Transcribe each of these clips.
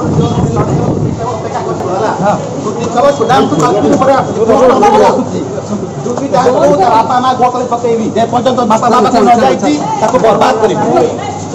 बापा माँ गोतले पकेबी जे पर्यंत बापा बाबा को न जाइछि ताको बर्बाद करिबी।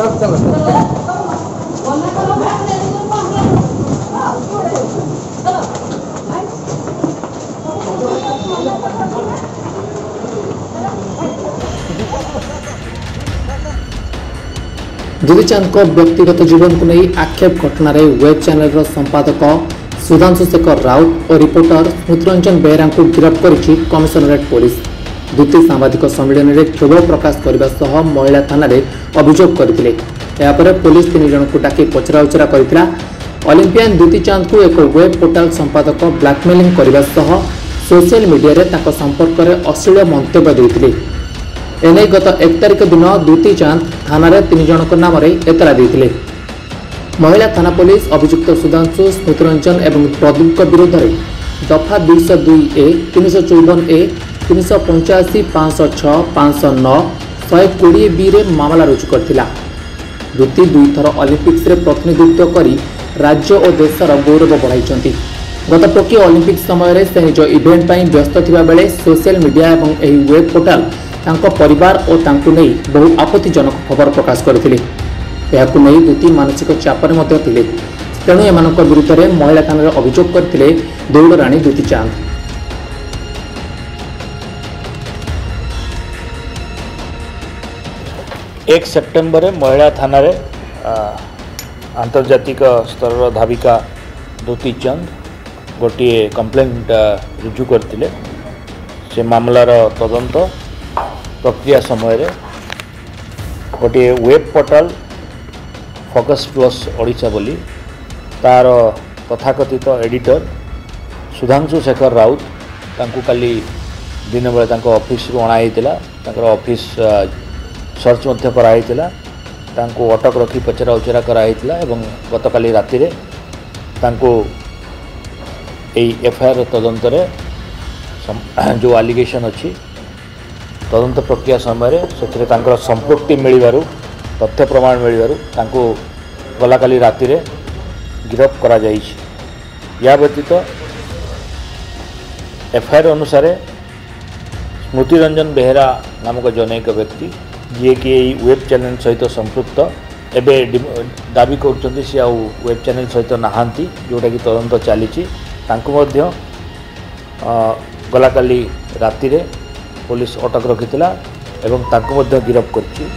दुतीचांद को व्यक्तिगत जीवन को नहीं आक्षेप घटना रे वेब चैनल संपादक सुधांशु शेखर राउत और रिपोर्टर स्मृतिरंजन बेहरा को गिरफ्त करिछि कमिशनरेट पुलिस। दुती सांबादिक सम्मेलन में क्षोभ प्रकाश करने सह महिला थाना रे अभियोग करथिले। या पर पुलिस 3 जन को डाकी पचराउचरा करथिला। ओलंपियन दुतीचांद को एक वेब पोर्टाल संपादक ब्लैकमेलिंग करने सह सोशल मीडिया रे ताको संपर्क में अश्लील मंतव्य देथिले। एने गत 1 तारिख दिन दुतीचांद थाना रे 3 जन नाम एतला देथिले। महिला थाना पुलिस अभियुक्त सुधांशु स्मृतिरंजन एवं प्रदीप विरुद्ध में दफा 202A 354A 385 506 509 120B रे मामला रुजु करथिला। दुती 2 थर ओलंपिक्स रे प्रतिनिधित्व करी राज्य और देशर गौरव बढ़ाइछंती। गत टोकियो ओलंपिक्स समय से निज इवेंट पर व्यस्त थिबा बेले सोशल मीडिया एवं एही वेब पोर्टाल तांको परिवार और तांको नहीं बहु आपत्तिजनक खबर प्रकाश करथिले। याकु नहीं दुती मानसिक चापर मध्य थिले। तेणु एमानक विरुद्ध में महिला थाना अभियोग करथिले दौड़राणी दुतीचांद। 1 सेप्टेम्बर महिला थाना रे आंतर्जातिक स्तर धाविका दुतीचांद गोटे कंप्लेंट रुजु करथिले। से मामलार तदंत प्रक्रिया समय गोटे web portal focus plus Odisha बोली तार तथाकथित एडिटर सुधांशु शेखर राउत तांकु काली दिन बेले तांको ऑफिस रु अणाइतिला। तांकर ऑफिस सर्च मध्य कराइतिला। तांकु अटक रखी पचरा उचरा कराइतिला एवं गतकाली राति रे तांकु एई एफआईआर तदंत रे जो एलिगेशन अछि तदंत प्रक्रिया समय से संपृक्ति मिलू तथ्य प्रमाण मिलू गला काली राति रे गिरफ्त करा जाइछि। या व्यतीत एफआईआर अनुसार स्मृतिरंजन बेहरा नामक जनैक व्यक्ति जी कि वेब चैनल सहित संपृक्त एबे दाबी करछन्ती से आउ वेब चैनल सहित नहांती जोटा कि तदंत चली गला काली राति रे पुलिस अटक रखिथिला एवं तांको मध्य गिरफ्त करछि।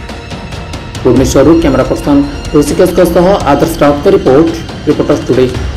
Bhubaneswar camera person Rishikesh Adarsh Raut report reporters today.